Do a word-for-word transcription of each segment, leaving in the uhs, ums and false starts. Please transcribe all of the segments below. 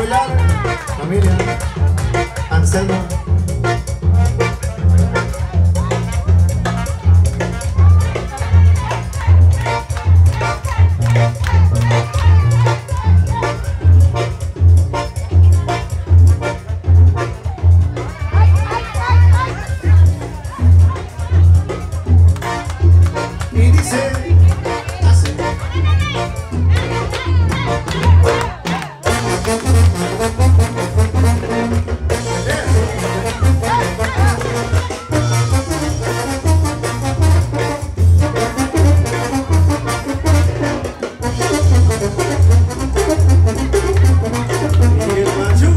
bailar, familia, Anselmo. Y dice así. Y el macho.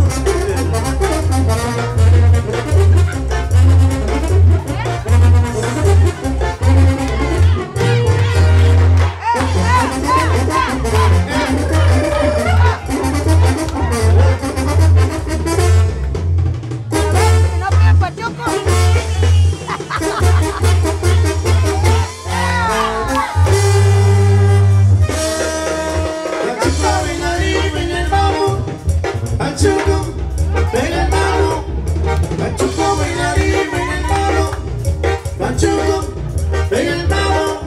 Pachuco, pega el mano, Pachuco bailarín en el mano, Pachuco, pega el mano.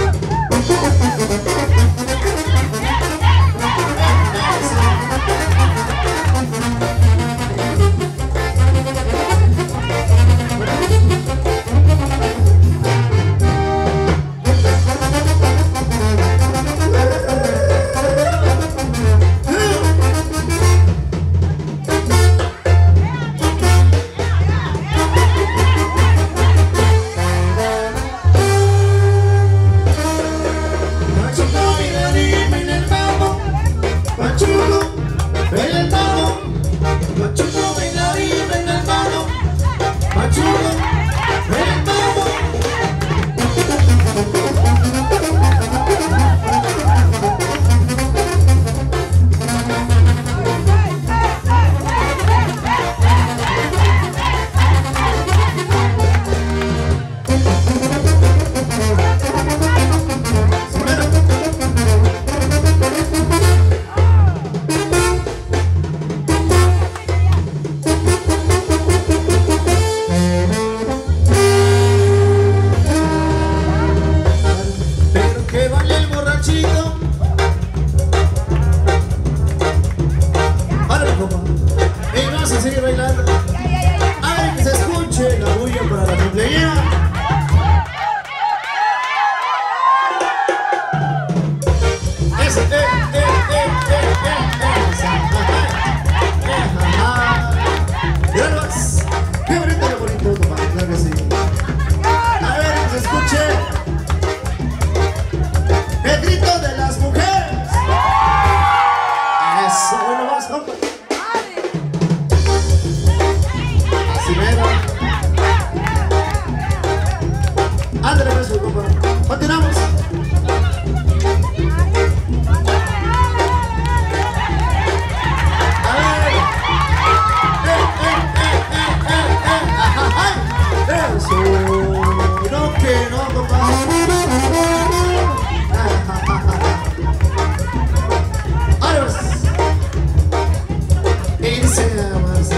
Y vamos a seguir bailando. Ay, que se escuche la bulla para la cumpleañera. Ese, eh, eh, eh, eh, eh, esa. Ajá. Ya lo vas. Qué bonito, qué bonito, compadre, claro que sí. A ver, que se escuche el grito de las mujeres. Eso, bueno, vamos, compadre. Ándale, pues, compadre. Continuamos. A ver. Eh, eh, eh, eh, eh, eh. Ajá, ay. Eso. No, que no, compadre. Ahora vas. Y dice nada más.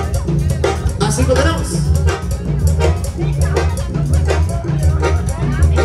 Así continuamos.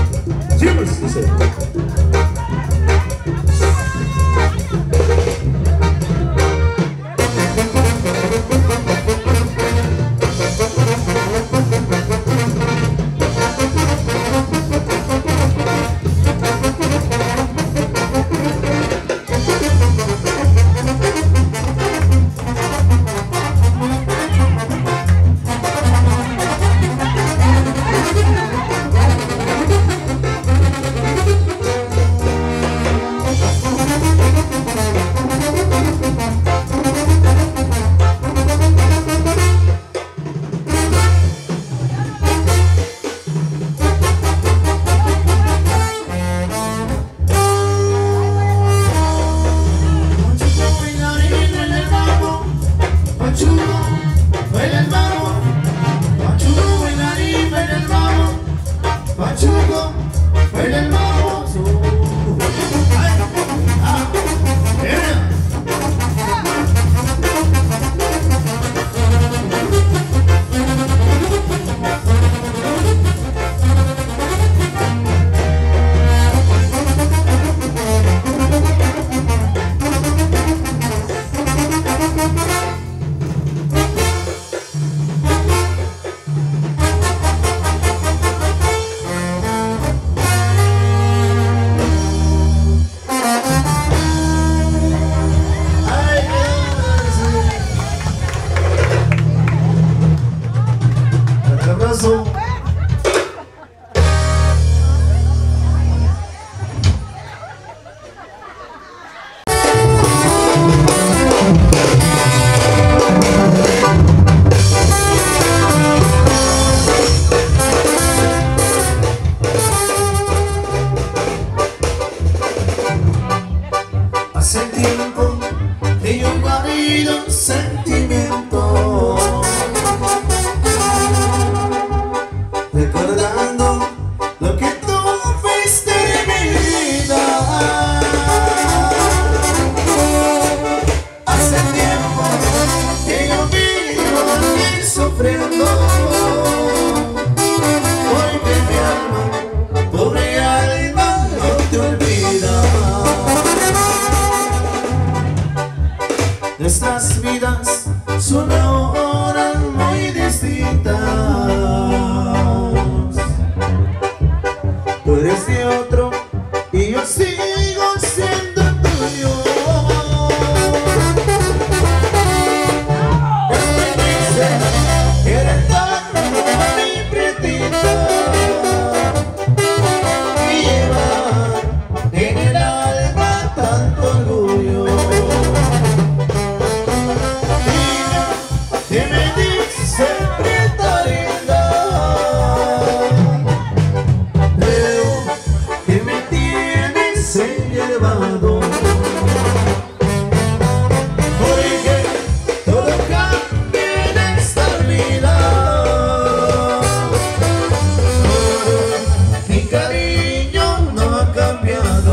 sufriendo, porque mi alma, pobre alma, no te olvida. Nuestras vidas son ahora muy distintas. Tú eres de otro y yo sigo siendo tuyo. Él me dice que eres tan mi prietita y llevar en el alma tanto orgullo. Que me dice prieta linda, veo que me tienes enlevado, porque todo cambia en esta vida. Mi cariño no ha cambiado.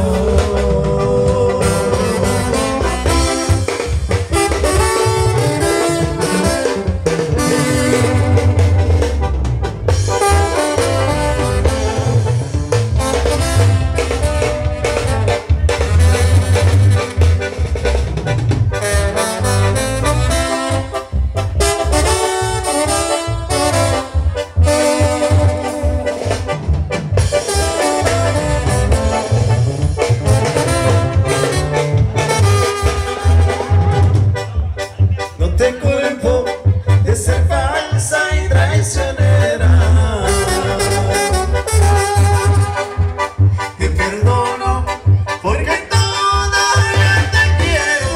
No te culpo de ser falsa y traicionera. Te perdono porque todavía te quiero.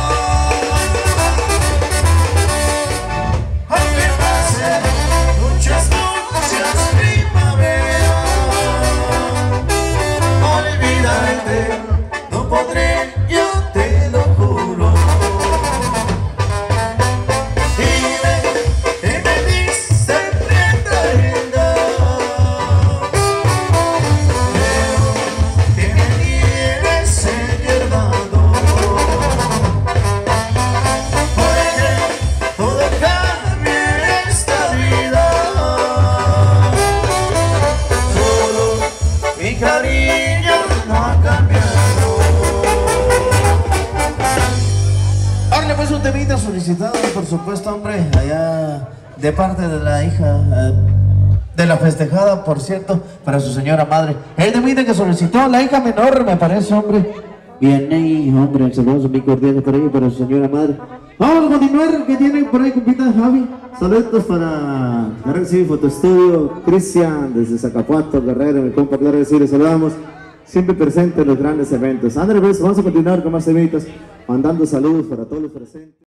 Aunque pasen muchas, muchas primaveras, olvidarte no podré, yo te lo juro. Mi cariño no ha cambiado. Ahora pues un temita solicitado, por supuesto, hombre, allá de parte de la hija eh, de la festejada, por cierto, para su señora madre. El temita que solicitó la hija menor, me parece, hombre. Bien ahí, hombre, saludos muy cordiales para ella y para su señora madre. Vamos a continuar, que tiene por ahí, compita Javi. Saludos para Galaxy Fotostudio, Cristian desde Zacapuato, Guerrero, mi compa, claro que sí, le saludamos, siempre presente en los grandes eventos. Andrés, vamos a continuar con más eventos, mandando saludos para todos los presentes.